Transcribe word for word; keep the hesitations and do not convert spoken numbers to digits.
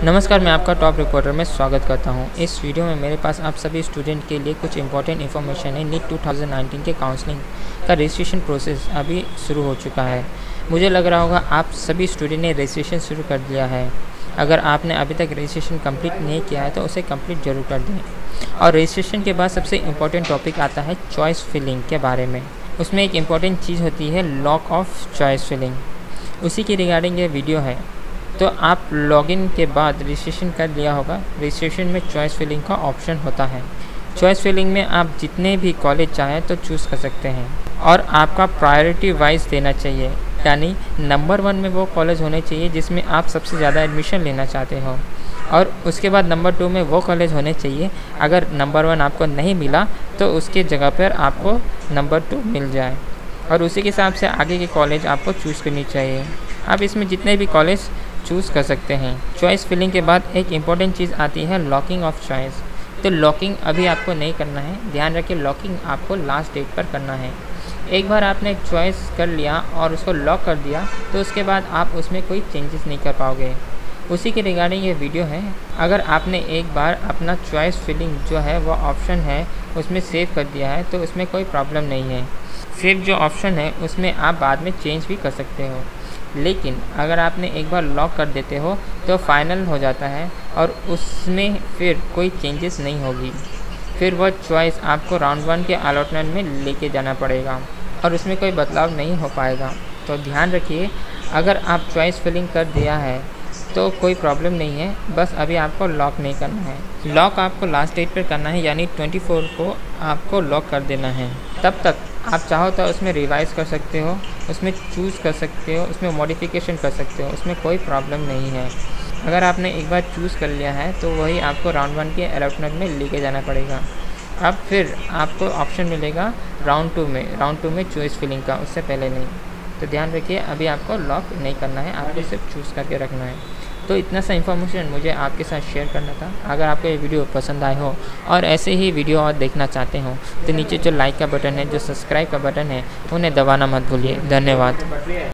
नमस्कार, मैं आपका टॉप रिपोर्टर में स्वागत करता हूं। इस वीडियो में मेरे पास आप सभी स्टूडेंट के लिए कुछ इंपॉर्टेंट इन्फॉर्मेशन है। नीट टू थाउज़ेंड नाइनटीन के काउंसलिंग का रजिस्ट्रेशन प्रोसेस अभी शुरू हो चुका है। मुझे लग रहा होगा आप सभी स्टूडेंट ने रजिस्ट्रेशन शुरू कर दिया है। अगर आपने अभी तक रजिस्ट्रेशन कंप्लीट नहीं किया है तो उसे कंप्लीट जरूर कर दें। और रजिस्ट्रेशन के बाद सबसे इम्पोर्टेंट टॉपिक आता है चॉइस फिलिंग के बारे में। उसमें एक इम्पॉर्टेंट चीज़ होती है लॉक ऑफ चॉइस फिलिंग, उसी के रिगार्डिंग ये वीडियो है। तो आप लॉगिन के बाद रजिस्ट्रेशन कर लिया होगा। रजिस्ट्रेशन में चॉइस फिलिंग का ऑप्शन होता है। चॉइस फिलिंग में आप जितने भी कॉलेज चाहें तो चूज़ कर सकते हैं और आपका प्रायोरिटी वाइज देना चाहिए, यानी नंबर वन में वो कॉलेज होने चाहिए जिसमें आप सबसे ज़्यादा एडमिशन लेना चाहते हो, और उसके बाद नंबर टू में वो कॉलेज होने चाहिए अगर नंबर वन आपको नहीं मिला तो उसके जगह पर आपको नंबर टू मिल जाए, और उसी के हिसाब से आगे के कॉलेज आपको चूज़ करनी चाहिए। आप इसमें जितने भी कॉलेज चूज़ कर सकते हैं। चॉइस फिलिंग के बाद एक इम्पॉर्टेंट चीज़ आती है लॉकिंग ऑफ चॉइस। तो लॉकिंग अभी आपको नहीं करना है, ध्यान रखिए लॉकिंग आपको लास्ट डेट पर करना है। एक बार आपने एक चॉइस कर लिया और उसको लॉक कर दिया तो उसके बाद आप उसमें कोई चेंजेस नहीं कर पाओगे। उसी के रिगार्डिंग ये वीडियो है। अगर आपने एक बार अपना चॉइस फिलिंग जो है वो ऑप्शन है उसमें सेव कर दिया है तो उसमें कोई प्रॉब्लम नहीं है। सेव जो ऑप्शन है उसमें आप बाद में चेंज भी कर सकते हो, लेकिन अगर आपने एक बार लॉक कर देते हो तो फाइनल हो जाता है और उसमें फिर कोई चेंजेस नहीं होगी। फिर वह चॉइस आपको राउंड वन के अलॉटमेंट में लेके जाना पड़ेगा और उसमें कोई बदलाव नहीं हो पाएगा। तो ध्यान रखिए, अगर आप चॉइस फिलिंग कर दिया है तो कोई प्रॉब्लम नहीं है, बस अभी आपको लॉक नहीं करना है। लॉक आपको लास्ट डेट पर करना है, यानी चौबीस को आपको लॉक कर देना है। तब तक आप चाहो तो उसमें रिवाइज़ कर सकते हो, उसमें चूज़ कर सकते हो, उसमें मॉडिफिकेशन कर सकते हो, उसमें कोई प्रॉब्लम नहीं है। अगर आपने एक बार चूज़ कर लिया है तो वही आपको राउंड वन के अलॉटमेंट में लेके जाना पड़ेगा। अब फिर आपको ऑप्शन मिलेगा राउंड टू में राउंड टू में चॉइस फिलिंग का, उससे पहले नहीं। तो ध्यान रखिए, अभी आपको लॉक नहीं करना है, आपको सिर्फ चूज़ करके रखना है। तो इतना सा इन्फॉर्मेशन मुझे आपके साथ शेयर करना था। अगर आपको ये वीडियो पसंद आए हो और ऐसे ही वीडियो और देखना चाहते हो तो नीचे जो लाइक का बटन है, जो सब्सक्राइब का बटन है, उन्हें दबाना मत भूलिए। धन्यवाद।